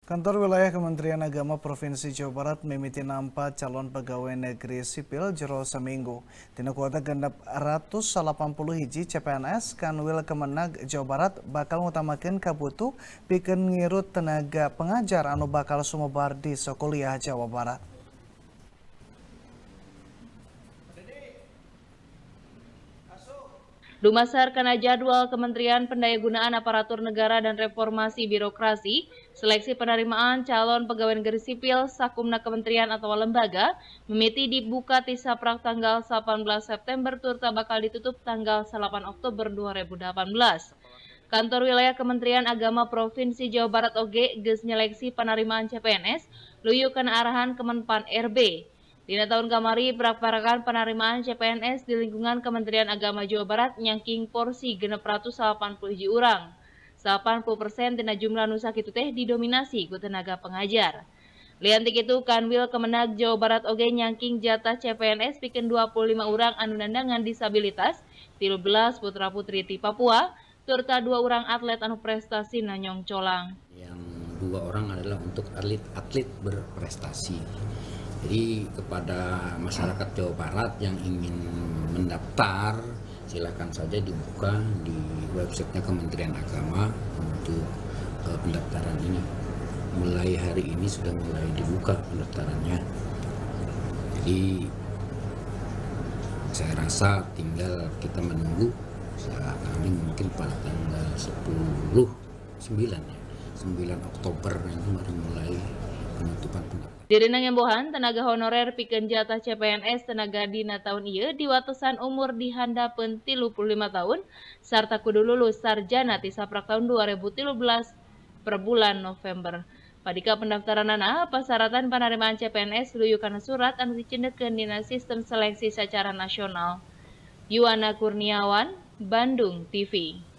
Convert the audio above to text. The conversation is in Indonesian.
Kantor Wilayah Kementerian Agama Provinsi Jawa Barat mimiti nampak calon pegawai negeri sipil jero seminggu. Tina kuota genep 180 hiji CPNS Kanwil Kemenag Jawa Barat bakal ngutamakeun kabutuh pikeun ngirut tenaga pengajar anu bakal sumebar di Sakuliah Jawa Barat. Dumasar kana jadwal Kementerian Pendayagunaan Aparatur Negara dan Reformasi Birokrasi, seleksi penerimaan calon pegawai negeri sipil sakumna kementerian atau lembaga mimiti dibuka ti saprak tanggal 18 September turta bakal ditutup tanggal 8 Oktober 2018. Kantor Wilayah Kementerian Agama Provinsi Jawa Barat oge geus nyeleksi penerimaan CPNS luyu kana arahan Kemenpan RB. Dina tahun kamari, prak-parakan penerimaan CPNS di lingkungan Kementerian Agama Jawa Barat nyangking porsi genep 180 urang. 80% tina jumlah nu sakitu teh didominasi ku tenaga pengajar. Lian ti kitu Kanwil Kemenag Jawa Barat oge nyangking jatah CPNS pikeun 25 urang anu nandangan disabilitas, 13 putra-putri ti Papua, serta 2 urang atlet anu prestasi nanyong colang. Yang 2 orang adalah untuk atlet berprestasi. Jadi kepada masyarakat Jawa Barat yang ingin mendaftar, silakan saja dibuka di websitenya Kementerian Agama untuk pendaftaran ini. Mulai hari ini sudah mulai dibuka pendaftarannya. Jadi saya rasa tinggal kita menunggu saat kami mungkin pada tanggal 9 Oktober itu baru mulai penutupan pendaftaran. Dirina ngembohan tenaga honorer pikeun jatah CPNS tenaga dina tahun ieu diwatesan umur dihandapeun 35 tahun sarta kudu lulus sarjana ti saprak tahun 2013 per bulan November. Padika pendaftaranana pasaratan penerimaan CPNS luyu kana surat anu dicendekeun dina sistem seleksi secara nasional. Yuwana Kurniawan, Bandung TV.